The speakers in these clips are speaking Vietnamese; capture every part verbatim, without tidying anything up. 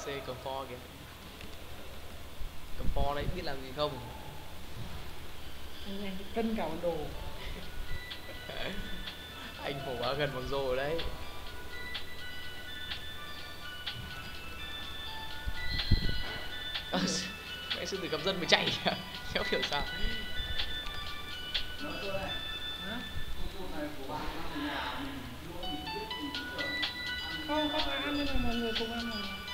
xê cầm pho kìa. Cầm pho đấy biết làm gì không? Anh anh cân cả bản đồ. Anh phổ báo gần bằng rồ đấy. Mẹ sư tử cầm dân mới chạy kìa. Khéo hiểu sao. Không, không phải ăn nên là mọi người cùng ăn mà.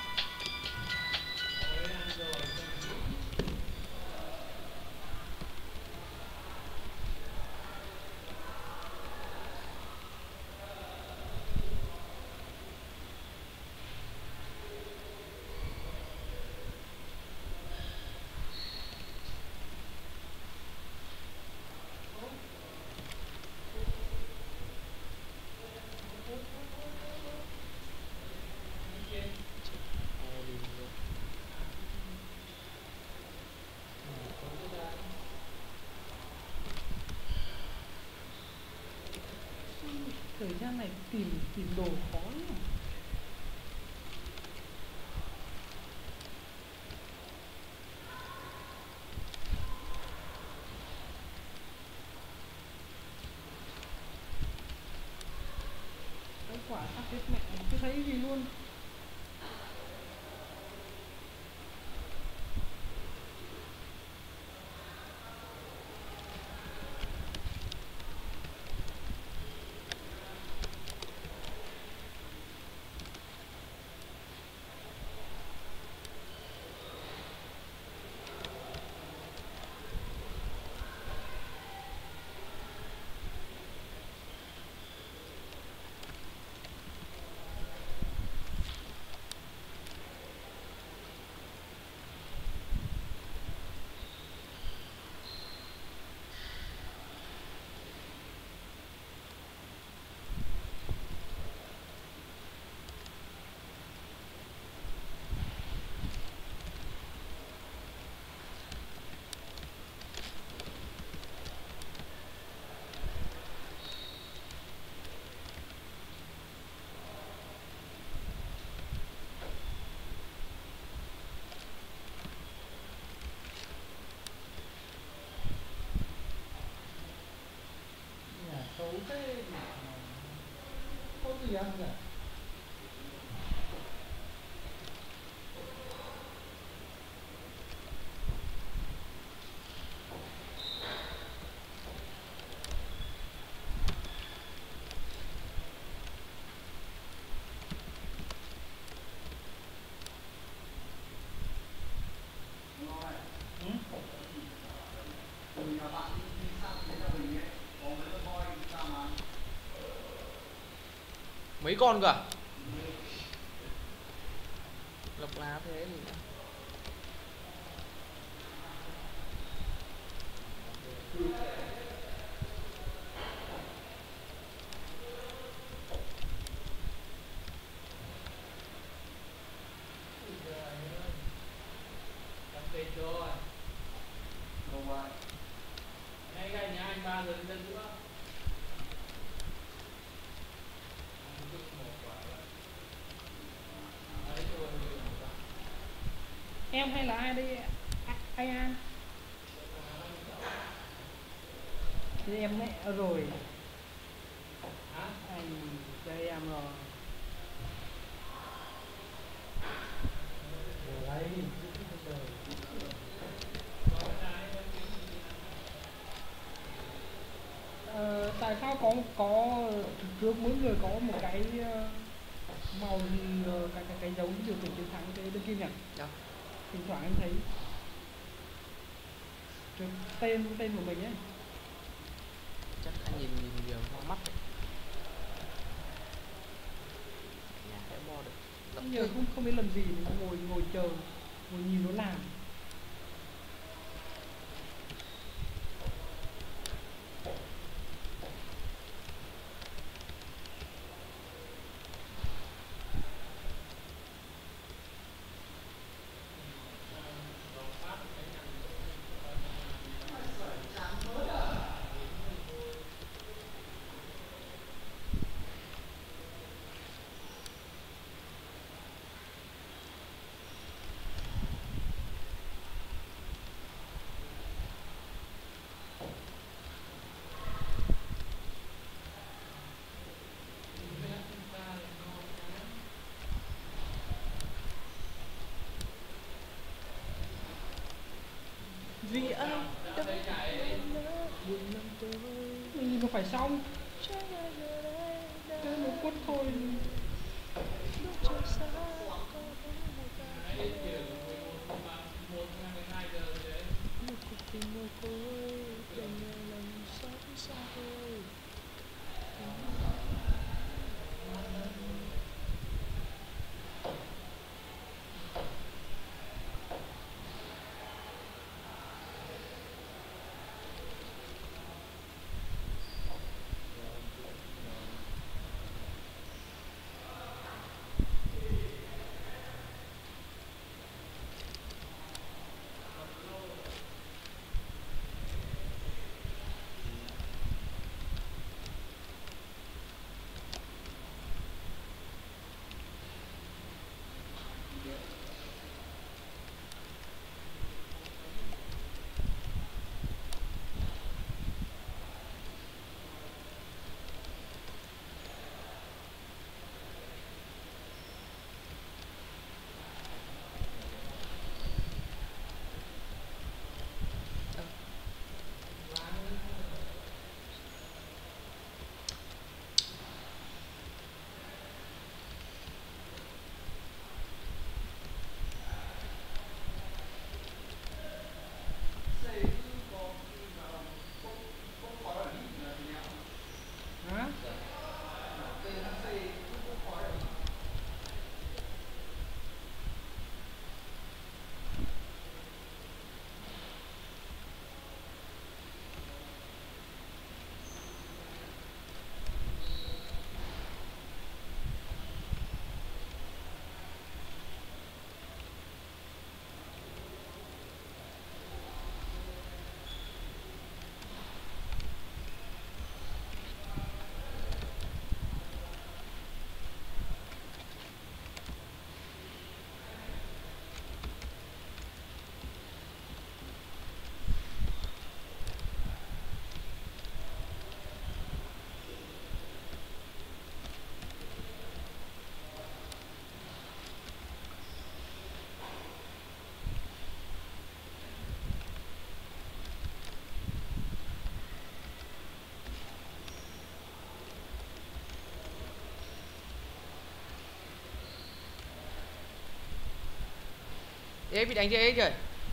Thời gian này tìm tìm đồ khó lắm. Cái quả sắp chết mẹ chưa thấy gì luôn. Xấu thế mà có gì ăn cả. Mấy con cơ à? Lộc lá thế thì Em hay là ai đây? Ai ăn? Thì em mẹ rồi. Anh chơi em rồi. Đấy. Ờ, tại sao có có trước mỗi người có một cái màu gì, cái cái, cái dấu biểu tượng chiến thắng cái bên kia nhỉ? Đâu? Thỉnh thoảng em thấy cái tên tên của mình ấy. Chắc anh nhìn nhìn nhiều hoa mắt đấy. Nhà sẽ bo được. Lập giờ không không biết làm gì, mình ngồi ngồi chờ, ngồi nhìn nó làm. Vì anh đã buồn lòng tôi. Mình nó phải xong. Thế một phút thôi. Lúc trời xa có bóng một ta một cuộc tình mồ côi để nhờ lòng xót xa thôi. Hả? Ê bị đánh chưa ấy kìa.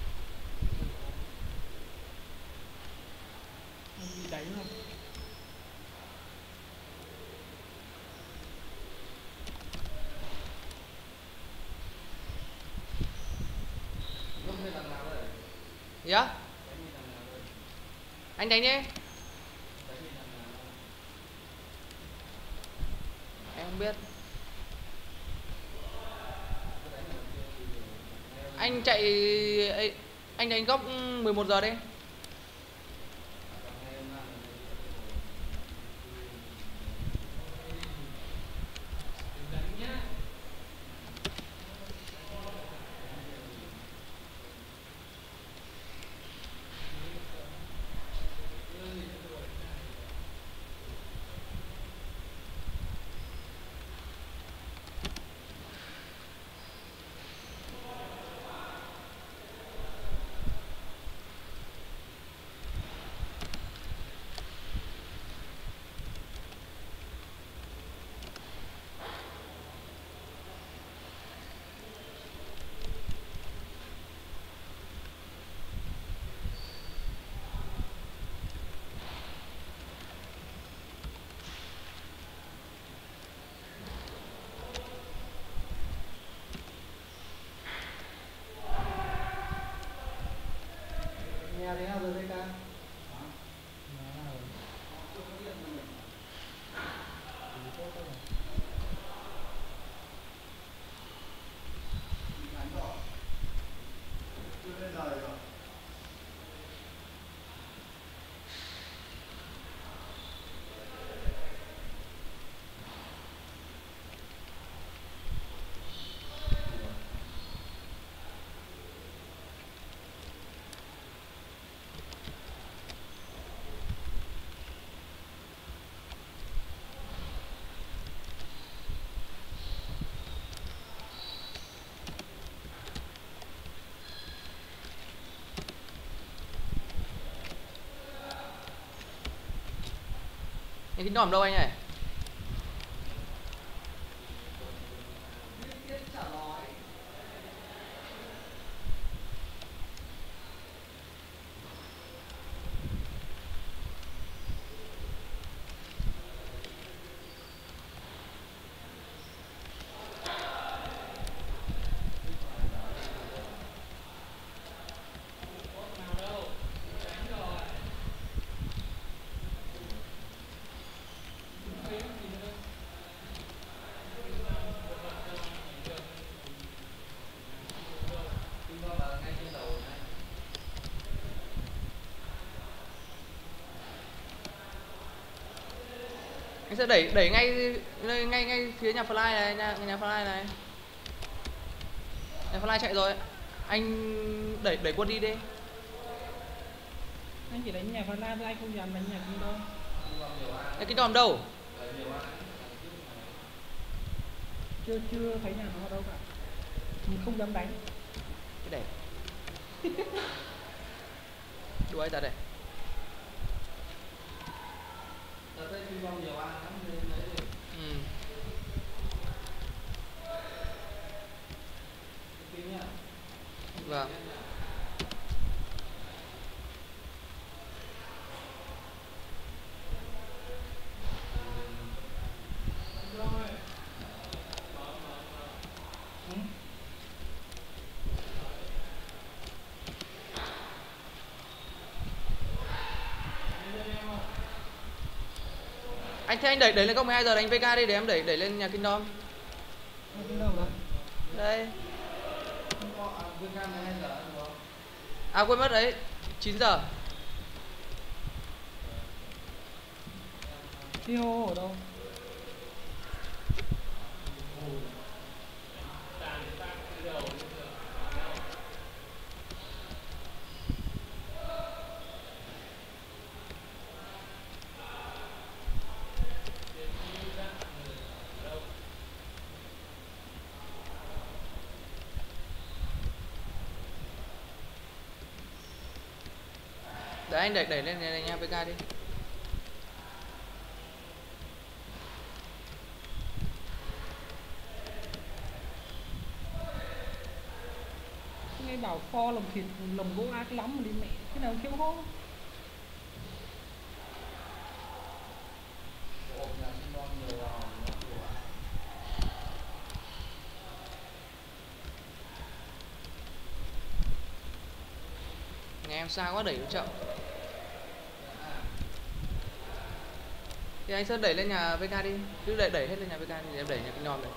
Bị đánh rồi. Gì á? Anh đánh đi. Em không biết. Anh chạy ấy, anh đánh góc mười một giờ đi. Nghe thế nào rồi đây ca? Nhà Kinh Đom đâu anh ơi? Anh sẽ đẩy đẩy ngay ngay ngay, ngay phía nhà Fly này, nhà, nhà Fly này. Nhà Fly chạy rồi. Anh đẩy đẩy quân đi đi. Anh chỉ đánh nhà Phần Lan thôi, anh không dám đánh nhà Kinh Đom. Nhà Kinh Đom đâu? Chưa chưa thấy nhà nó ở đâu cả. Mình không dám đánh. Cái đẩy. Đuổi ra đây. Ừ. Vâng. Anh thế anh đẩy đẩy lên góc mười hai giờ đánh vê ca đi để em đẩy đẩy lên nhà Kinh Đom. Kinh Đom đâu? Đây. À quên mất đấy, chín giờ. Theo ở đâu? Để anh đẩy đẩy lên nhà, nhà vê ca đi. Nghe bảo kho lồng thịt, lồng gỗ ác lắm mà đi mẹ. Cái nào kêu hô? Nghe em xa quá đẩy nó chậm. Thì anh Sơn đẩy lên nhà vê ca đi. Cứ đẩy đẩy hết lên nhà vê ca đi, để em đẩy nhà Kinh Đom này.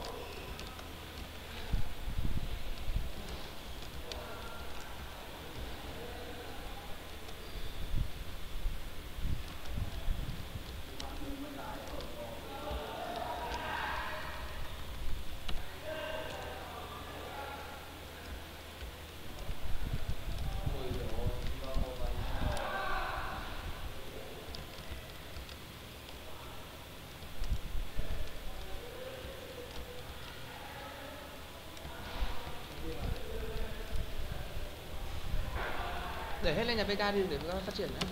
Để hết lên nhà vê ca đi để phát triển nữa.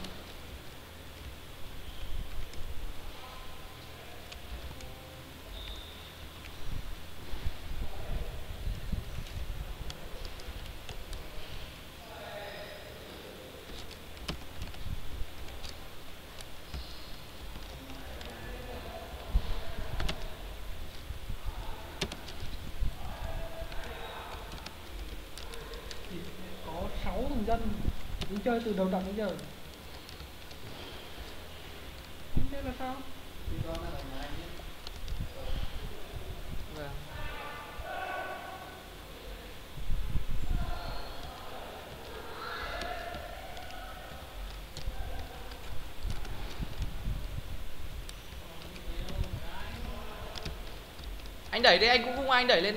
Có sáu thằng dân đứng chơi từ đầu trận đến giờ. Thế là sao? Vâng. Anh đẩy đi, anh cũng không ai anh đẩy lên đi.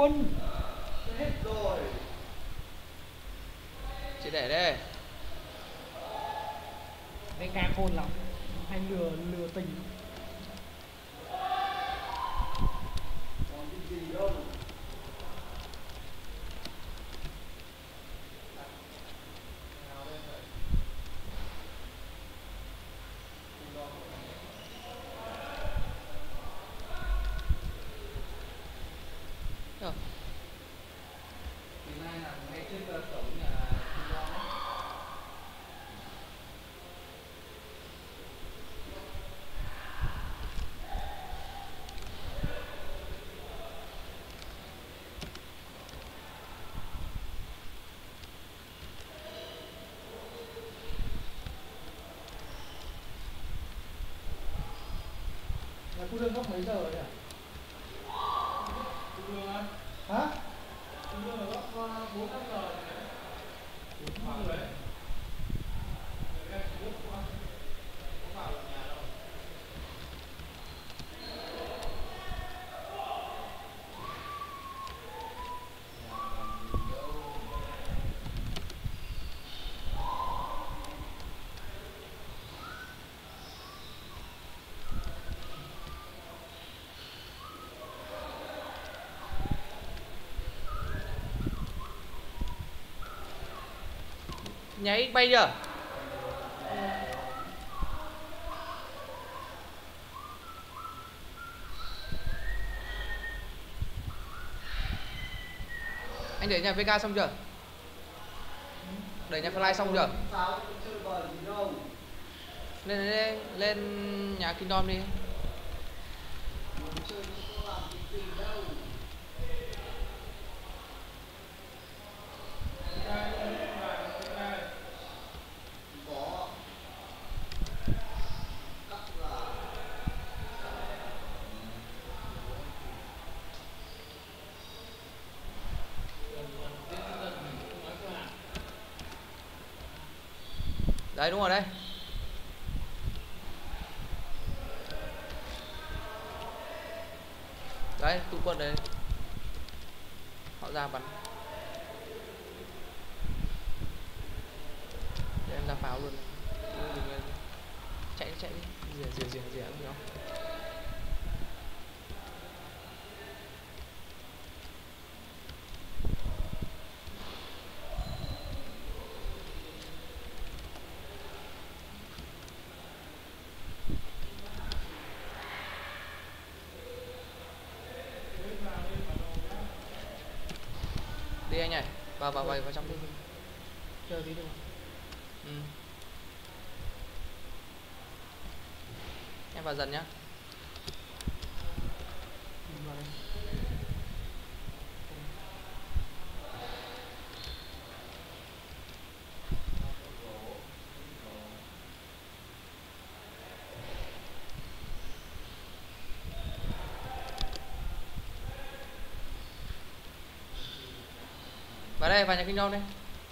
khôn. Hết rồi. Chị để đây. Cái ca khôn lắm. Hay lừa lừa tình. Còn cái gì đâu. Được. Ngày nay là ngay trên cổng nhà Kim Long ấy. Nhà khu đường góc mấy giờ rồi nhỉ? Kim Long á? Hả? Kim Long là góc bốn năm giờ. Khoảng đấy. Nháy bay chưa? Anh để nhà vê ca xong chưa? Đẩy nhà fly xong chưa? Sao cũng chơi bời gì đâu. Lên lên lên nhà Kingdom đi. Muốn chơi không có làm gì gì đâu. Có. Cắt là Đấy đúng rồi đây. Đấy tụ quân đấy. Họ ra bắn. Để em ra pháo luôn. Chạy chạy đi. Rỉa rỉa rỉa rỉa không được. Đi anh này, vào vào vào vào trong đi. Chờ tí được. Ừ. Em vào dần nhá. Mình vào đây. Vào đây, vào nhà Kingdom đi.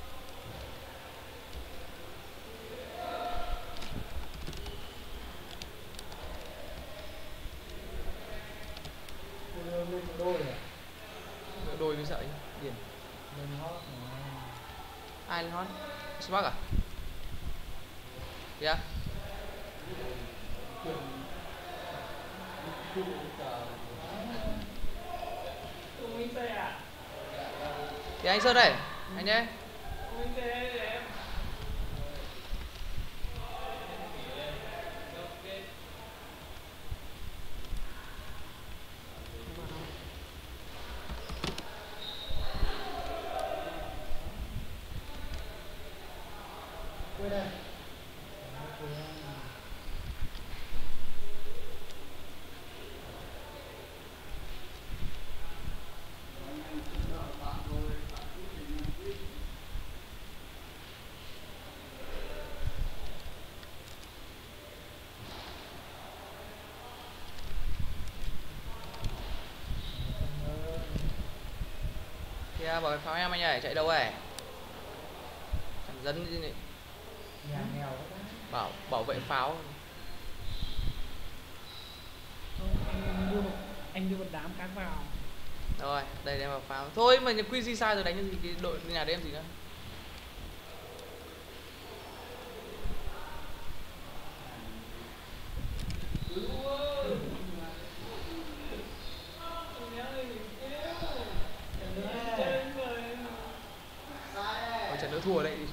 Khu đường lên một đôi à? Đôi với sợi điền. Lên hot mà. Ai lên hot? Spark à? Yeah. Tụi mình xe à? Thì anh Sơn đây, anh nhé. Tụi mình xe để em. Quay đây. Kìa bảo pháo em anh này, chạy đâu vậy? Chẳng dẫn gì này. Nhà nghèo quá. Bảo bảo vệ pháo. Không, anh đưa một anh đưa một đám cát vào. Rồi, đây đem vào pháo. Thôi mà nhập quy di sai rồi đánh cái gì cái đội nhà đấy em gì nữa. Ôi trận nữa thua đấy.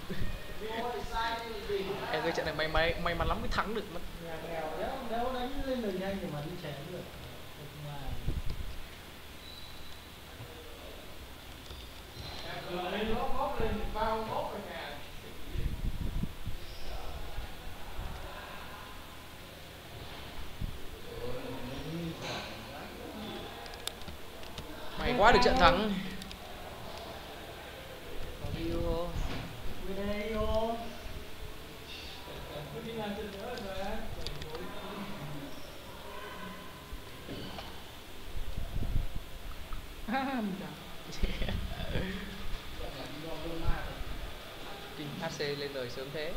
Em cái trận này may may may mắn lắm mới thắng được mất. Nhà nghèo nếu nếu đánh lên được nhanh thì mà đi chém được. Nhưng mà May quá được trận thắng. Fabio. video Kinh hát xê lên đời sớm thế.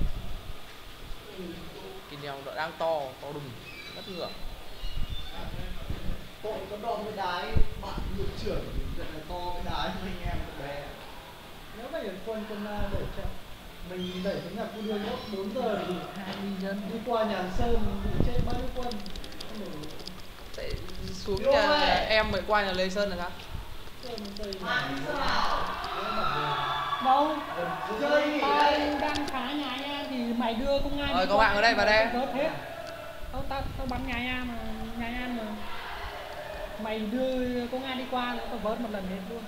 Kinh đèo đã đang to, to đùng, bất ngờ. Tội có đo với đái, bạn hiệu trưởng trận này to với đái anh em bé. nếu mà ở quân quân A đẩy chậm mình đẩy đến nhà khu đường lúc bốn giờ thì hai mươi dân đi qua nhà Sơn bị chết bao nhiêu quân. Không đủ. Tại xuống nhà em mới qua nhà Lê Sơn là sao? Sơn Tây đâu Chơi tao đang phá nhà nha thì mày đưa công an Rồi, đi có qua, bạn ở đây, vào đây. tao vớt hết. Tao tao tao bắn nhà nha mà nhà nha mà mày đưa công an đi qua nữa tao vớt một lần hết luôn.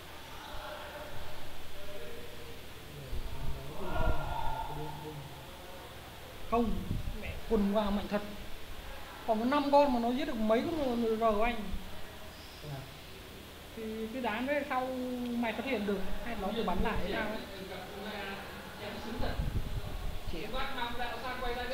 Không mẹ quần vào mạnh thật, còn có năm con mà nó giết được mấy con rờ của anh thì cái đám đấy sau mày phát hiện được hay nó tự bắn lại hay sao ấy. Chỉ bắt năm đạo sang quay ra